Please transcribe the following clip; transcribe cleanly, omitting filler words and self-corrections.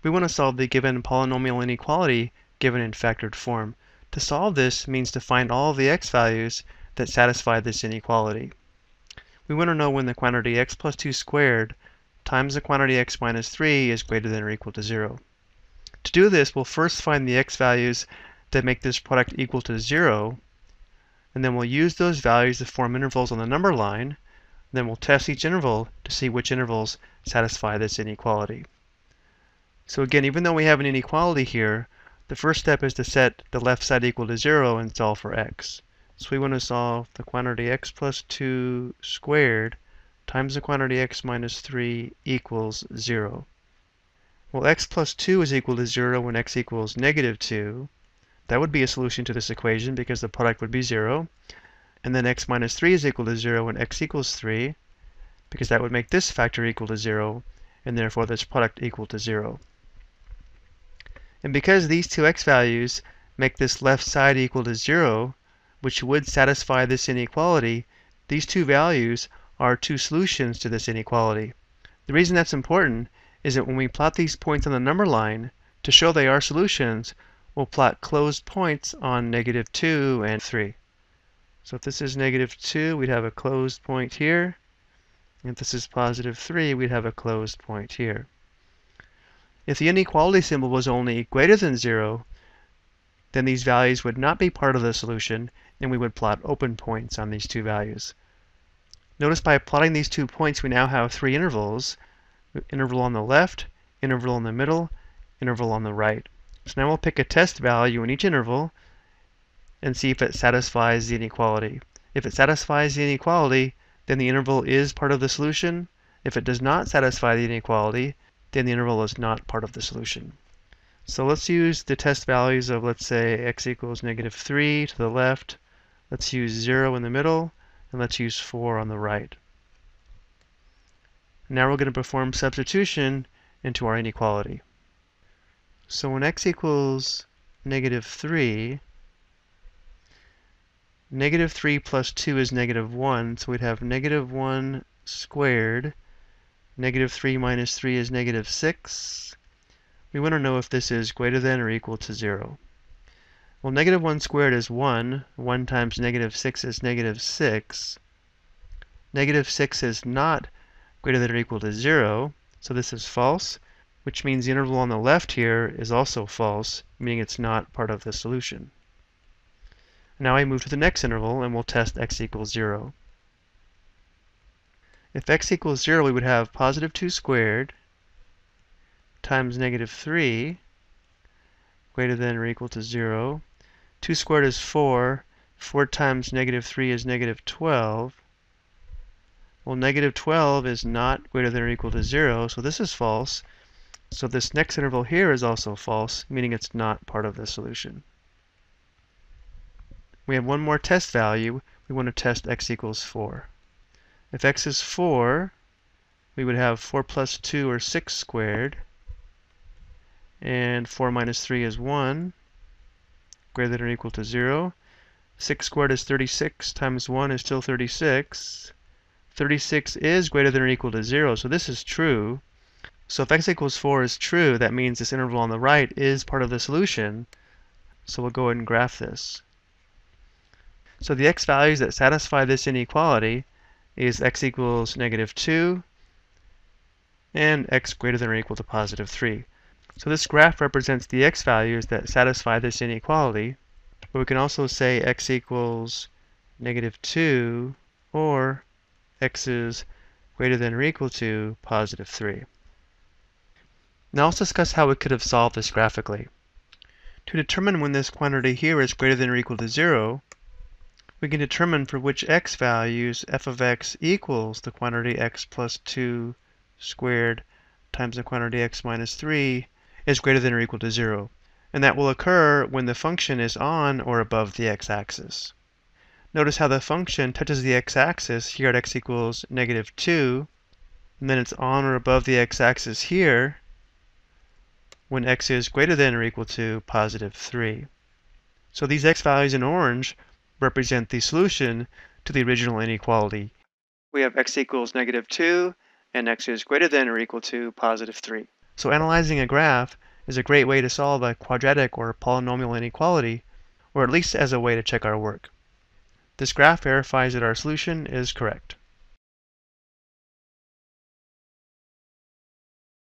We want to solve the given polynomial inequality given in factored form. To solve this means to find all of the x values that satisfy this inequality. We want to know when the quantity x plus 2 squared times the quantity x minus 3 is greater than or equal to 0. To do this, we'll first find the x values that make this product equal to 0, and then we'll use those values to form intervals on the number line. Then we'll test each interval to see which intervals satisfy this inequality. So again, even though we have an inequality here, the first step is to set the left side equal to 0 and solve for x. So we want to solve the quantity x plus 2 squared times the quantity x minus 3 equals 0. Well, x plus 2 is equal to 0 when x equals negative 2. That would be a solution to this equation because the product would be 0. And then x minus 3 is equal to 0 when x equals 3, because that would make this factor equal to 0, and therefore this product equal to 0. And because these two x values make this left side equal to 0, which would satisfy this inequality, these two values are two solutions to this inequality. The reason that's important is that when we plot these points on the number line, to show they are solutions, we'll plot closed points on negative 2 and 3. So if this is negative 2, we'd have a closed point here. And if this is positive 3, we'd have a closed point here. If the inequality symbol was only greater than 0, then these values would not be part of the solution, and we would plot open points on these two values. Notice by plotting these 2 points, we now have 3 intervals. Interval on the left, interval in the middle, interval on the right. So now we'll pick a test value in each interval and see if it satisfies the inequality. If it satisfies the inequality, then the interval is part of the solution. If it does not satisfy the inequality, then the interval is not part of the solution. So let's use the test values of, let's say, x equals negative 3 to the left. Let's use 0 in the middle, and let's use 4 on the right. Now we're going to perform substitution into our inequality. So when x equals negative 3, negative 3 plus 2 is negative 1, so we'd have negative 1 squared. Negative 3 minus 3 is negative 6. We want to know if this is greater than or equal to 0. Well, negative 1 squared is 1. 1 times negative 6 is negative 6. Negative 6 is not greater than or equal to 0, so this is false, which means the interval on the left here is also false, meaning it's not part of the solution. Now I move to the next interval, and we'll test x equals 0. If x equals 0, we would have positive 2 squared times negative 3 greater than or equal to 0. 2 squared is 4. 4 times negative 3 is negative 12. Well, negative 12 is not greater than or equal to 0, so this is false. So this next interval here is also false, meaning it's not part of the solution. We have one more test value. We want to test x equals 4. If x is 4, we would have 4 plus 2 or 6 squared, and 4 minus 3 is 1, greater than or equal to 0. 6 squared is 36 times 1 is still 36. 36 is greater than or equal to 0, so this is true. So if x equals 4 is true, that means this interval on the right is part of the solution. So we'll go ahead and graph this. So the x values that satisfy this inequality is x equals negative 2 and x greater than or equal to positive 3. So this graph represents the x values that satisfy this inequality, but we can also say x equals negative 2 or x is greater than or equal to positive 3. Now let's discuss how we could have solved this graphically. To determine when this quantity here is greater than or equal to 0, we can determine for which x values f of x equals the quantity x plus 2 squared times the quantity x minus 3 is greater than or equal to 0. And that will occur when the function is on or above the x-axis. Notice how the function touches the x-axis here at x equals negative 2, and then it's on or above the x-axis here when x is greater than or equal to positive 3. So these x values in orange represent the solution to the original inequality. We have x equals negative 2 and x is greater than or equal to positive 3. So analyzing a graph is a great way to solve a quadratic or polynomial inequality, or at least as a way to check our work. This graph verifies that our solution is correct.